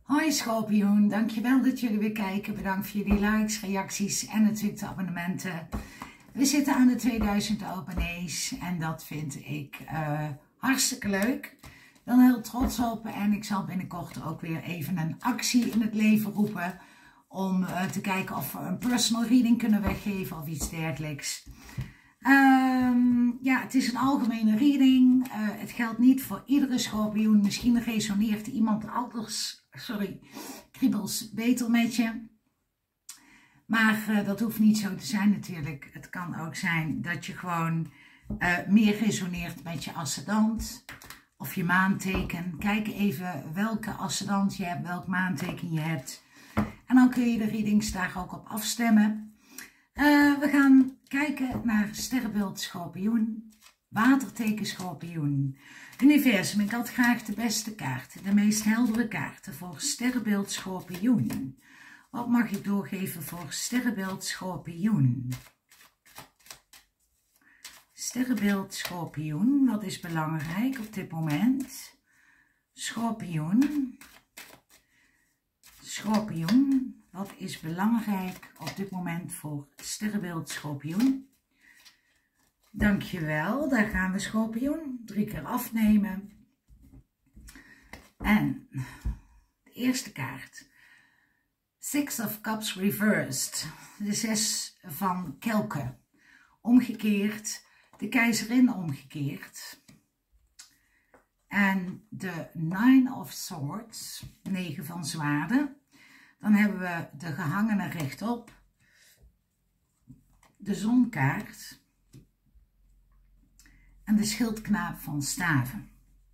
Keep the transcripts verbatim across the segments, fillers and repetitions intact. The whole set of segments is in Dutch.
Hoi schorpioen, dankjewel dat jullie weer kijken. Bedankt voor jullie likes, reacties en natuurlijk de abonnementen. We zitten aan de tweeduizend abonnees en dat vind ik uh, hartstikke leuk. Ik ben heel trots op en ik zal binnenkort ook weer even een actie in het leven roepen. Om uh, te kijken of we een personal reading kunnen weggeven of iets dergelijks. Um, ja, het is een algemene reading. Uh, het geldt niet voor iedere schorpioen. Misschien resoneert iemand anders, sorry, kriebels beter met je. Maar uh, dat hoeft niet zo te zijn natuurlijk. Het kan ook zijn dat je gewoon uh, meer resoneert met je ascendant of je maanteken. Kijk even welke ascendant je hebt, welk maanteken je hebt. En dan kun je de readings daar ook op afstemmen. Uh, we gaan kijken naar sterrenbeeld schorpioen, waterteken schorpioen. Universum, ik had graag de beste kaarten, de meest heldere kaarten voor sterrenbeeld schorpioen. Wat mag ik doorgeven voor sterrenbeeld schorpioen? Sterrenbeeld schorpioen, wat is belangrijk op dit moment? Schorpioen, schorpioen. Wat is belangrijk op dit moment voor sterrenbeeld schorpioen? Dankjewel, daar gaan we schorpioen. Drie keer afnemen. En de eerste kaart. Six of Cups reversed. De zes van kelken. Omgekeerd. De keizerin omgekeerd. En de Nine of Swords. Negen van zwaarden. Dan hebben we de gehangene rechtop, de zonkaart en de schildknaap van staven.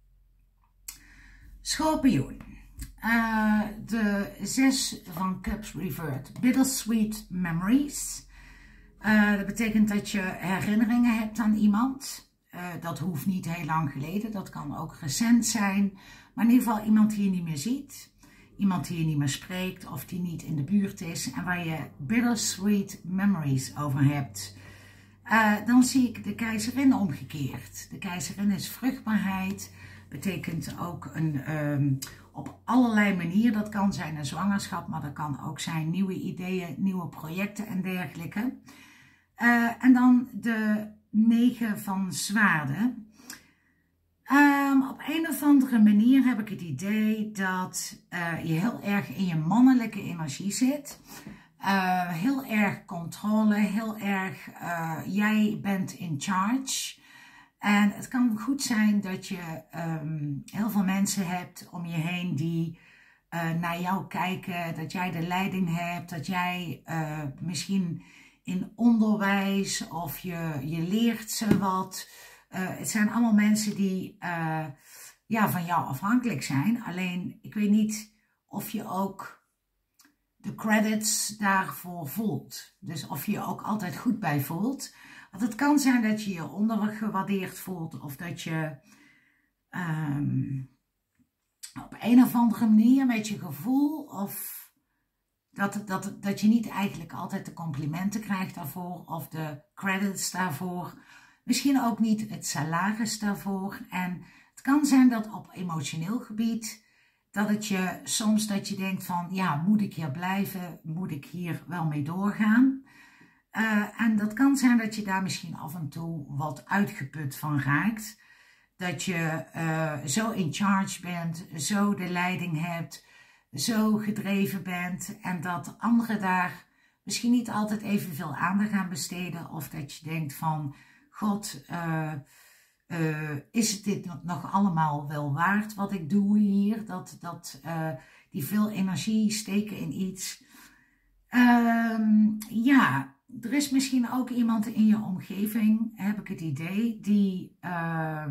Schorpioen, uh, de zes van cups reversed, bittersweet memories. Uh, dat betekent dat je herinneringen hebt aan iemand. Uh, dat hoeft niet heel lang geleden, dat kan ook recent zijn, maar in ieder geval iemand die je niet meer ziet. Iemand die je niet meer spreekt of die niet in de buurt is en waar je bittersweet memories over hebt. Uh, dan zie ik de keizerin omgekeerd. De keizerin is vruchtbaarheid, betekent ook een, um, op allerlei manieren. Dat kan zijn een zwangerschap, maar dat kan ook zijn nieuwe ideeën, nieuwe projecten en dergelijke. Uh, en dan de negen van zwaarden. Um, op een of andere manier heb ik het idee dat uh, je heel erg in je mannelijke energie zit. Uh, heel erg controle, heel erg uh, jij bent in charge. En het kan goed zijn dat je um, heel veel mensen hebt om je heen die uh, naar jou kijken. Dat jij de leiding hebt, dat jij uh, misschien in onderwijs of je, je leert ze wat. Uh, het zijn allemaal mensen die uh, ja, van jou afhankelijk zijn. Alleen, ik weet niet of je ook de credits daarvoor voelt. Dus of je je ook altijd goed bij voelt. Want het kan zijn dat je je ondergewaardeerd voelt. Of dat je um, op een of andere manier met je gevoel. Of dat, dat, dat je niet eigenlijk altijd de complimenten krijgt daarvoor. Of de credits daarvoor. Misschien ook niet het salaris daarvoor. En het kan zijn dat op emotioneel gebied, dat het je soms dat je denkt van, ja, moet ik hier blijven? Moet ik hier wel mee doorgaan? Uh, en dat kan zijn dat je daar misschien af en toe wat uitgeput van raakt. Dat je uh, zo in charge bent, zo de leiding hebt, zo gedreven bent. En dat anderen daar misschien niet altijd evenveel aandacht aan besteden. Of dat je denkt van, God, uh, uh, is het dit nog allemaal wel waard wat ik doe hier? Dat, dat uh, die veel energie steken in iets. Uh, ja, er is misschien ook iemand in je omgeving, heb ik het idee, die, uh,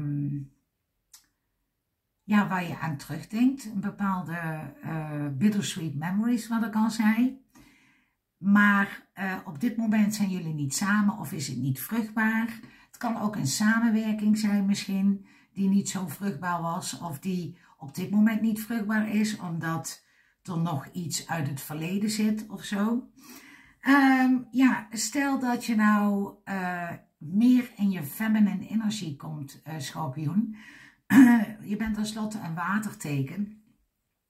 ja, waar je aan terugdenkt. Een bepaalde uh, bittersweet memories, wat ik al zei. Maar uh, op dit moment zijn jullie niet samen of is het niet vruchtbaar. Het kan ook een samenwerking zijn misschien die niet zo vruchtbaar was of die op dit moment niet vruchtbaar is omdat er nog iets uit het verleden zit of zo. Um, ja, stel dat je nou uh, meer in je feminine energie komt, uh, schorpioen. Uh, je bent tenslotte een waterteken.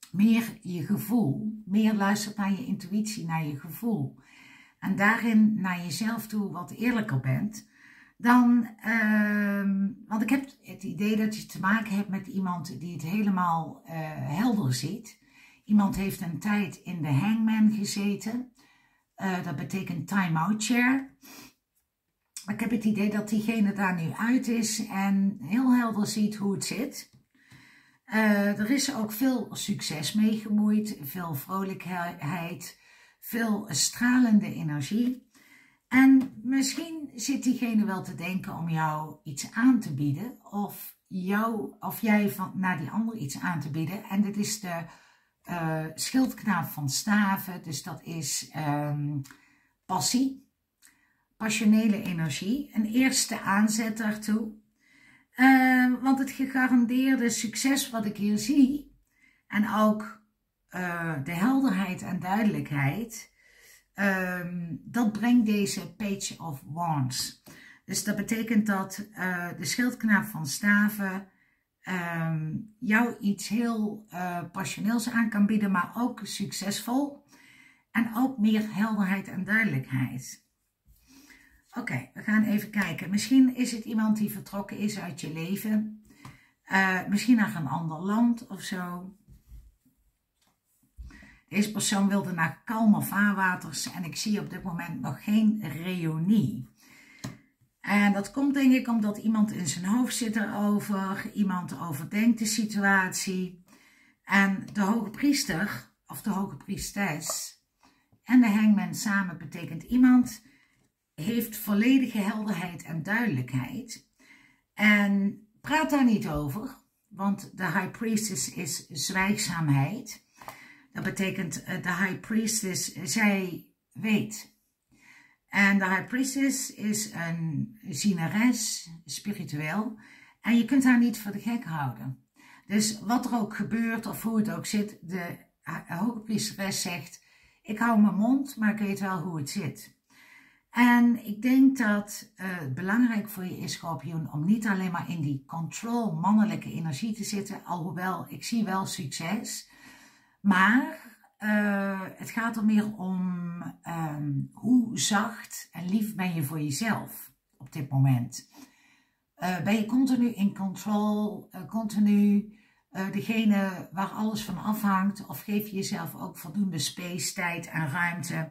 meer je gevoel, meer luistert naar je intuïtie, naar je gevoel. En daarin naar jezelf toe wat eerlijker bent. Dan, uh, want ik heb het idee dat je te maken hebt met iemand die het helemaal uh, helder ziet. Iemand heeft een tijd in de hangman gezeten. Uh, dat betekent time-out chair. Ik heb het idee dat diegene daar nu uit is en heel helder ziet hoe het zit. Uh, er is ook veel succes mee gemoeid, veel vrolijkheid, veel stralende energie. En misschien zit diegene wel te denken om jou iets aan te bieden, of, jou, of jij van, naar die ander iets aan te bieden. En dit is de uh, schildknaap van staven, dus dat is um, passie, passionele energie, een eerste aanzet daartoe. Uh, want het gegarandeerde succes wat ik hier zie, en ook uh, de helderheid en duidelijkheid, um, dat brengt deze Page of Wands. Dus dat betekent dat uh, de schildknaap van staven um, jou iets heel uh, passioneels aan kan bieden, maar ook succesvol. En ook meer helderheid en duidelijkheid. Oké, okay, we gaan even kijken. Misschien is het iemand die vertrokken is uit je leven. Uh, misschien naar een ander land of zo. Deze persoon wilde naar kalme vaarwaters en ik zie op dit moment nog geen reunie. En dat komt denk ik omdat iemand in zijn hoofd zit erover. Iemand overdenkt de situatie. En de hoge priester of de hoge priesteres en de hangman samen betekent iemand heeft volledige helderheid en duidelijkheid. En praat daar niet over, want de high priestess is zwijgzaamheid. Dat betekent de high priestess, zij weet. En de high priestess is een zieneres, spiritueel. En je kunt haar niet voor de gek houden. Dus wat er ook gebeurt of hoe het ook zit, de hoge priesteres zegt, ik hou mijn mond, maar ik weet wel hoe het zit. En ik denk dat uh, het belangrijk voor je is, schorpioen, om niet alleen maar in die control mannelijke energie te zitten. Alhoewel, ik zie wel succes. Maar uh, het gaat er meer om um, hoe zacht en lief ben je voor jezelf op dit moment. Uh, ben je continu in control, uh, continu uh, degene waar alles van afhangt. Of geef je jezelf ook voldoende space, tijd en ruimte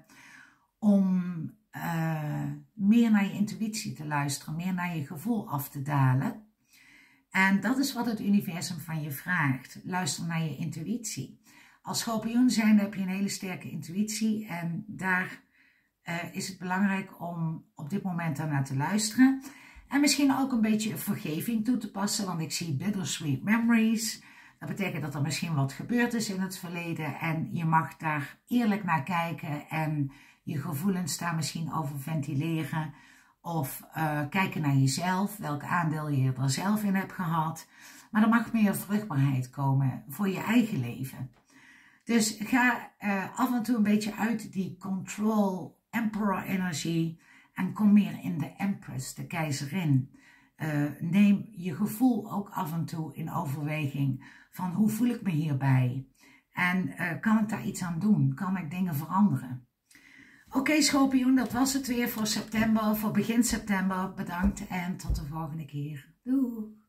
om Uh, meer naar je intuïtie te luisteren, meer naar je gevoel af te dalen. En dat is wat het universum van je vraagt. Luister naar je intuïtie. Als schorpioen zijn heb je een hele sterke intuïtie en daar uh, is het belangrijk om op dit moment daarnaar te luisteren. En misschien ook een beetje vergeving toe te passen, want ik zie bittersweet memories. Dat betekent dat er misschien wat gebeurd is in het verleden en je mag daar eerlijk naar kijken en je gevoelens daar misschien over ventileren of uh, kijken naar jezelf, welk aandeel je er zelf in hebt gehad. Maar er mag meer vruchtbaarheid komen voor je eigen leven. Dus ga uh, af en toe een beetje uit die control emperor energie en kom meer in de empress, de keizerin. Uh, neem je gevoel ook af en toe in overweging van hoe voel ik me hierbij en uh, kan ik daar iets aan doen, kan ik dingen veranderen. Oké okay, schorpioen, dat was het weer voor september, voor begin september. Bedankt en tot de volgende keer. Doei!